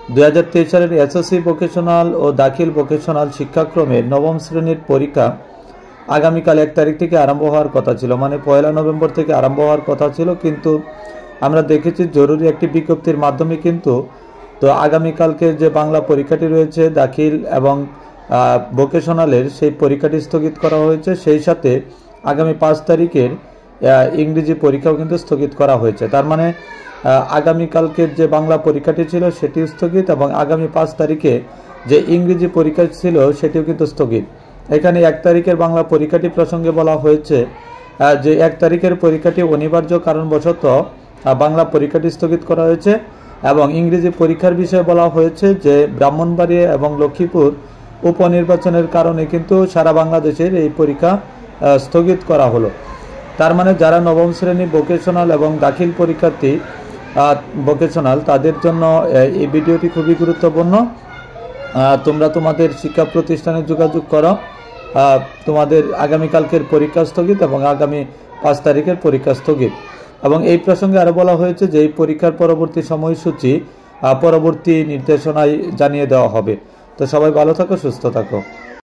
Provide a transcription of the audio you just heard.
2023 সালের SSC vocational ও দাখিল vocational শিক্ষাক্রমের নবম শ্রেণীর পরীক্ষা আগামীকাল 1 তারিখ থেকে আরম্ভ হওয়ার কথা ছিল, মানে 1 নভেম্বর থেকে আরম্ভ হওয়ার কথা ছিল। কিন্তু আমরা দেখেছি জরুরি একটি বিজ্ঞপ্তির মাধ্যমে কিন্তু আগামীকালকে যে বাংলা পরীক্ষাটি রয়েছে দাখিল এবং ভোকেশনালের সেই পরীক্ষাটি স্থগিত করা হয়েছে। সেই সাথে আগামী 5 তারিখের ইংরেজি পরীক্ষাও কিন্তু স্থগিত করা হয়েছে। তার মানে আগামীকালকের যে বাংলা পরীক্ষাটি ছিল সেটি স্থগিত এবং আগামী 5 তারিখে যে ইংরেজি পরীক্ষা ছিল সেটিও কিন্তু স্থগিত। এখানে 1 তারিখের বাংলা পরীক্ষাটি প্রসঙ্গে বলা হয়েছে যে 1 তারিখের পরীক্ষাটি অনিবার্য কারণবশত বাংলা পরীক্ষাটি স্থগিত করা হয়েছে এবং ইংরেজি পরীক্ষার বিষয়ে বলা হয়েছে যে ব্রাহ্মণবাড়িয়া এবং লক্ষ্মীপুর উপনির্বাচনের কারণে কিন্তু সারা বাংলাদেশের এই পরীক্ষা স্থগিত করা হলো। তার মানে যারা নবম শ্রেণী ভোকেশনাল এবং দাখিল পরীক্ষার্থী ভোকেশনাল তাদের জন্য এই ভিডিওটি খুবই গুরুত্বপূর্ণ। তোমরা তোমাদের শিক্ষা প্রতিষ্ঠানে যোগাযোগ করো, তোমাদের আগামীকালকের পরীক্ষা স্থগিত এবং আগামী 5 তারিখের পরীক্ষা স্থগিত। এবং এই প্রসঙ্গে আরও বলা হয়েছে যে এই পরীক্ষার পরবর্তী সময়সূচি পরবর্তী নির্দেশনায় জানিয়ে দেওয়া হবে। তো সবাই ভালো থাকো, সুস্থ থাকো।